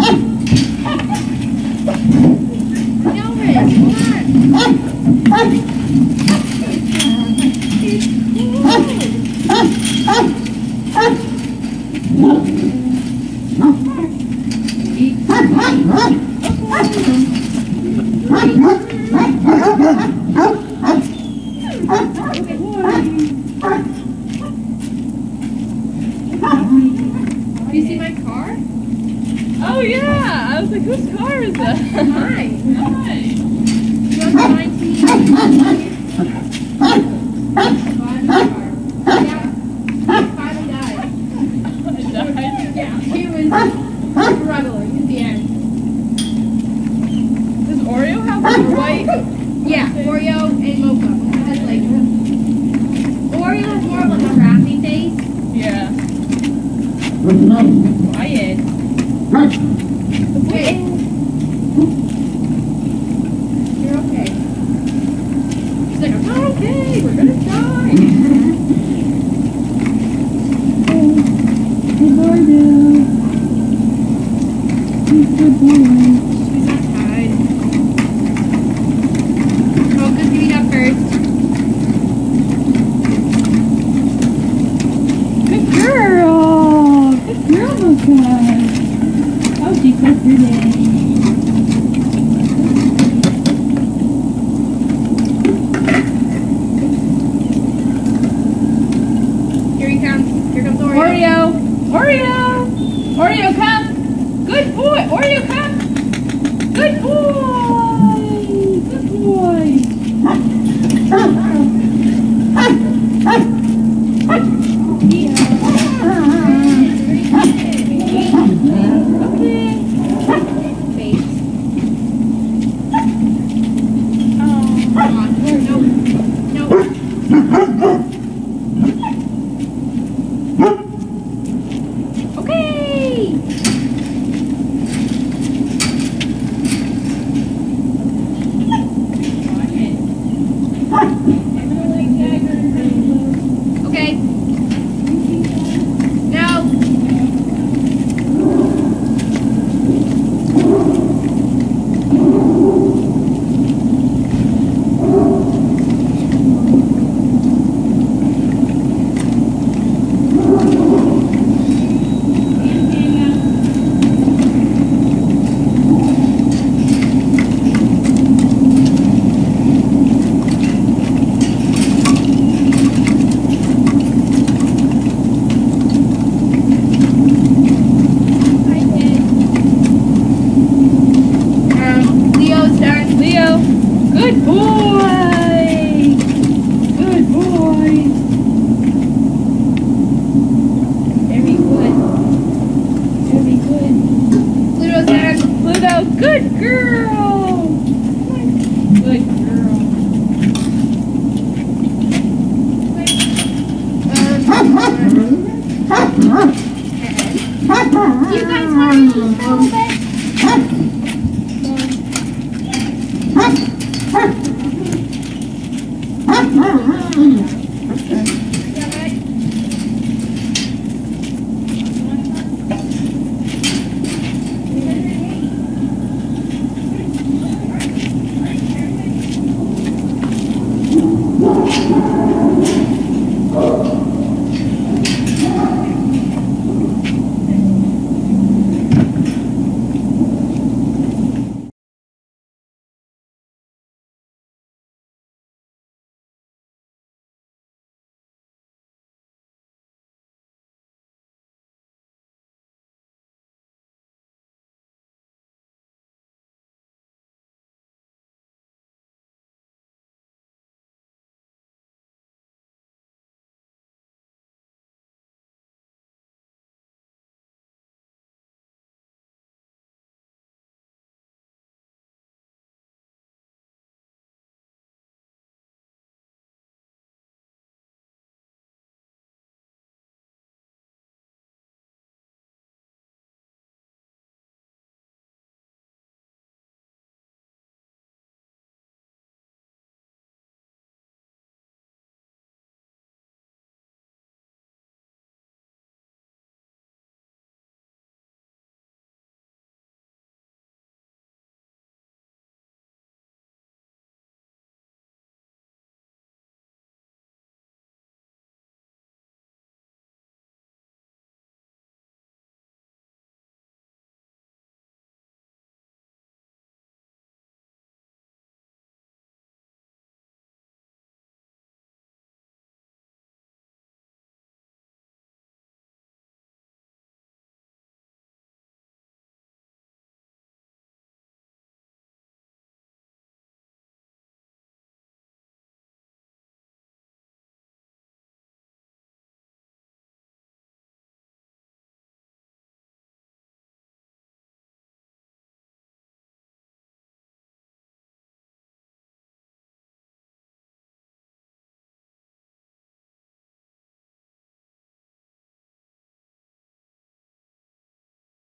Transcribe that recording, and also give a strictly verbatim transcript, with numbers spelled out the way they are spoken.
Do you see my car? Oh yeah! I was like, whose car is that? Mine. Nice. You have nineteen. Yeah. Finally died. Died. Yeah. He was struggling at the end. Does Oreo have a white? Yeah, Oreo and Mocha. That's like Oreo is more of like a crafty face. Yeah. Quiet. Wait. You're okay. She's like, I'm not okay. We're gonna die. Good boy, Good boy. She's not tied. Mocha's getting up first. Good girl. Good girl, Mocha. Oh, she's so pretty. Here he comes. Here comes Oreo. Oreo! Oreo! Oreo, come! Good boy! Oreo, come! Good boy! Good boy! Okay. Now. Leo! Good boy! Good boy! Very good. Very good. Pluto's there. Pluto, good girl! Good girl. Um, you guys want to eat a little bit?